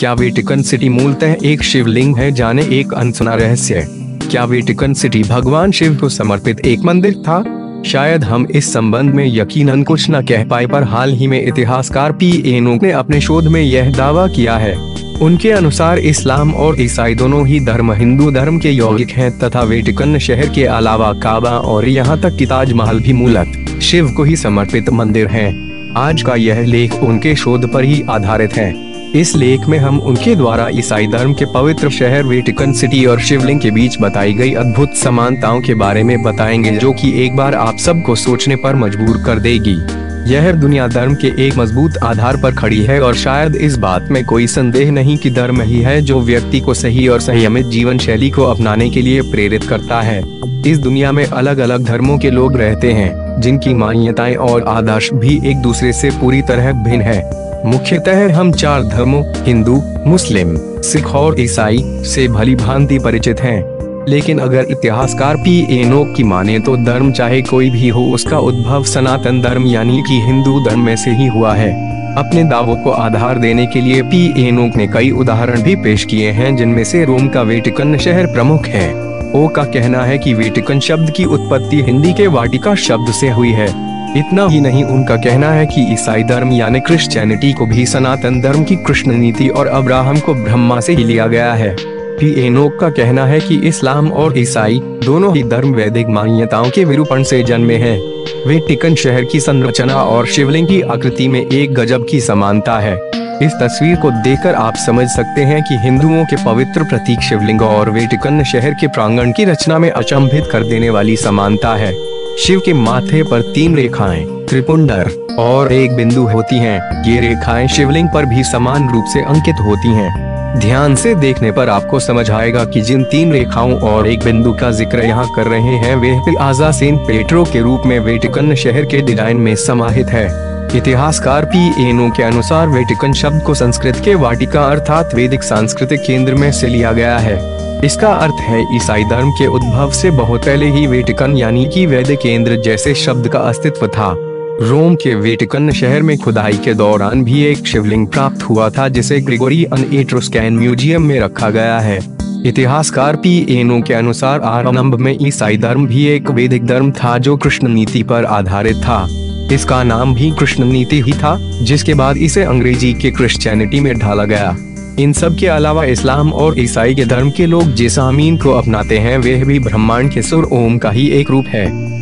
क्या Vatican city मूलतः एक शिवलिंग है? जाने एक अनसुना रहस्य। क्या वेटिकन सिटी भगवान शिव को समर्पित एक मंदिर था? शायद हम इस संबंध में यकीनन कुछ न कह पाए, पर हाल ही में इतिहासकार पी एनोक ने अपने शोध में यह दावा किया है। उनके अनुसार इस्लाम और ईसाई दोनों ही धर्म हिंदू धर्म के यौगिक हैं तथा वेटिकन शहर के अलावा काबा और यहाँ तक कि ताजमहल भी मूलतः शिव को ही समर्पित मंदिर हैं। आज का यह लेख उनके शोध पर ही आधारित है। इस लेख में हम उनके द्वारा ईसाई धर्म के पवित्र शहर वेटिकन सिटी और शिवलिंग के बीच बताई गई अद्भुत समानताओं के बारे में बताएंगे, जो कि एक बार आप सबको सोचने पर मजबूर कर देगी। यह दुनिया धर्म के एक मजबूत आधार पर खड़ी है और शायद इस बात में कोई संदेह नहीं कि धर्म ही है जो व्यक्ति को सही और संयमित जीवन शैली को अपनाने के लिए प्रेरित करता है। इस दुनिया में अलग अलग धर्मों के लोग रहते हैं, जिनकी मान्यताएं और आदर्श भी एक दूसरे से पूरी तरह भिन्न है। मुख्यतः हम 4 धर्मों हिंदू, मुस्लिम, सिख और ईसाई से भली भांति परिचित हैं। लेकिन अगर इतिहासकार पी एनोक की माने तो धर्म चाहे कोई भी हो, उसका उद्भव सनातन धर्म यानी कि हिंदू धर्म में से ही हुआ है। अपने दावों को आधार देने के लिए पी एनोक ने कई उदाहरण भी पेश किए हैं, जिनमें से रोम का वेटिकन शहर प्रमुख है। ओ का कहना है कि वेटिकन शब्द की उत्पत्ति हिंदी के वाटिका शब्द से हुई है। इतना ही नहीं, उनका कहना है कि ईसाई धर्म यानी क्रिश्चियनिटी को भी सनातन धर्म की कृष्ण नीति और अब्राहम को ब्रह्मा से ही लिया गया है। पी एनोक का कहना है कि इस्लाम और ईसाई दोनों ही धर्म वैदिक मान्यताओं के विरूपण से जन्मे हैं। वेटिकन शहर की संरचना और शिवलिंग की आकृति में एक गजब की समानता है। इस तस्वीर को देखकर आप समझ सकते हैं कि हिंदुओं के पवित्र प्रतीक शिवलिंग और वेटिकन शहर के प्रांगण की रचना में अचंभित कर देने वाली समानता है। शिव के माथे पर 3 रेखाएं, त्रिपुंडर और एक बिंदु होती हैं। ये रेखाएं शिवलिंग पर भी समान रूप से अंकित होती हैं। ध्यान से देखने पर आपको समझ आएगा कि जिन 3 रेखाओं और एक बिंदु का जिक्र यहाँ कर रहे हैं, वे पियाजा सेंट पेट्रो के रूप में वेटिकन शहर के डिजाइन में समाहित है। इतिहासकार पी एनोक के अनुसार वेटिकन शब्द को संस्कृत के वाटिका अर्थात वैदिक सांस्कृतिक केंद्र में से लिया गया है। इसका अर्थ है ईसाई धर्म के उद्भव से बहुत पहले ही वेटिकन यानी कि वैदिक केंद्र जैसे शब्द का अस्तित्व था। रोम के वेटिकन शहर में खुदाई के दौरान भी एक शिवलिंग प्राप्त हुआ था, जिसे ग्रेगोरियन एट्रुस्कैन म्यूजियम में रखा गया है। इतिहासकार पी एनोक के अनुसार आरंभ में ईसाई धर्म भी एक वैदिक धर्म था जो कृष्ण नीति पर आधारित था। इसका नाम भी कृष्ण नीति ही था, जिसके बाद इसे अंग्रेजी के क्रिश्चियनिटी में ढाला गया। इन सब के अलावा इस्लाम और ईसाई के धर्म के लोग जिस आमीन को अपनाते हैं, वह भी ब्रह्मांड के सुर ओम का ही एक रूप है।